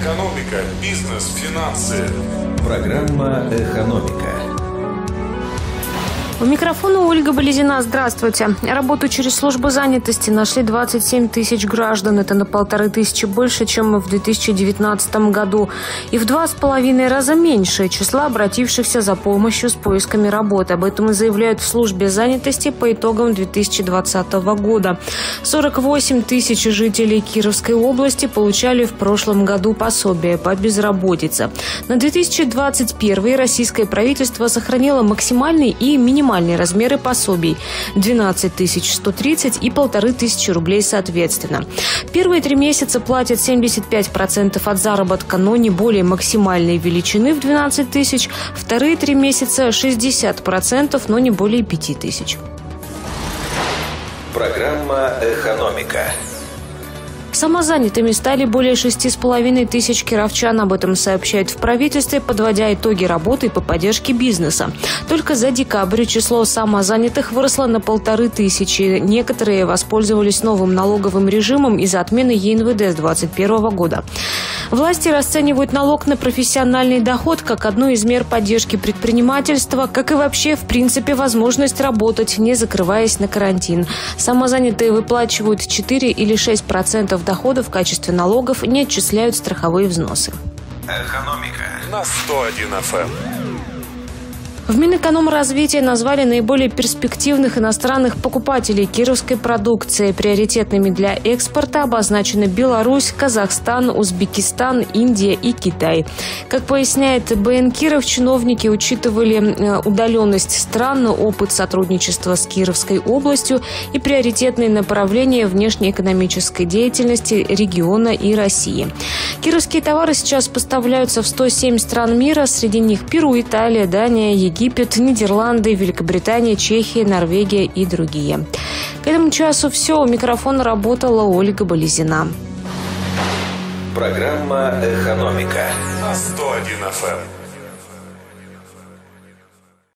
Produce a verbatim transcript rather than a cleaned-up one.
Экономика, бизнес, финансы. Программа «Экономика». У микрофона Ольга Болезина. Здравствуйте. Работу через службу занятости нашли двадцать семь тысяч граждан. Это на полторы тысячи больше, чем в две тысячи девятнадцатом году. И в два с половиной раза меньше числа обратившихся за помощью с поисками работы. Об этом и заявляют в службе занятости по итогам две тысячи двадцатого года. сорок восемь тысяч жителей Кировской области получали в прошлом году пособие по безработице. На две тысячи двадцать первый российское правительство сохранило максимальный и минимальный размеры пособий – двенадцать тысяч сто тридцать и полторы тысячи рублей соответственно. Первые три месяца платят семьдесят пять процентов от заработка, но не более максимальной величины в двенадцать тысяч. Вторые три месяца – шестьдесят процентов, но не более пяти тысяч. Программа «Экономика». Самозанятыми стали более шести с половиной тысяч кировчан. Об этом сообщают в правительстве, подводя итоги работы по поддержке бизнеса. Только за декабрь число самозанятых выросло на полторы тысячи. Некоторые воспользовались новым налоговым режимом из-за отмены Е Эн Вэ Дэ с двадцать первого года. Власти расценивают налог на профессиональный доход как одну из мер поддержки предпринимательства, как и вообще, в принципе, возможность работать, не закрываясь на карантин. Самозанятые выплачивают четыре или шесть процентов дохода в качестве налогов, не отчисляют страховые взносы. Экономика на сто один эф эм. В Минэкономразвития назвали наиболее перспективных иностранных покупателей кировской продукции. Приоритетными для экспорта обозначены Беларусь, Казахстан, Узбекистан, Индия и Китай. Как поясняет Бэ Эн Киров, чиновники учитывали удаленность стран, опыт сотрудничества с Кировской областью и приоритетные направления внешнеэкономической деятельности региона и России. Кировские товары сейчас поставляются в сто семь стран мира, среди них Перу, Италия, Дания, Египет. Египет, Нидерланды, Великобритания, Чехия, Норвегия и другие. К этому часу все. У микрофона работала Ольга Болезина. Программа «Экономика» на сто один эф эм.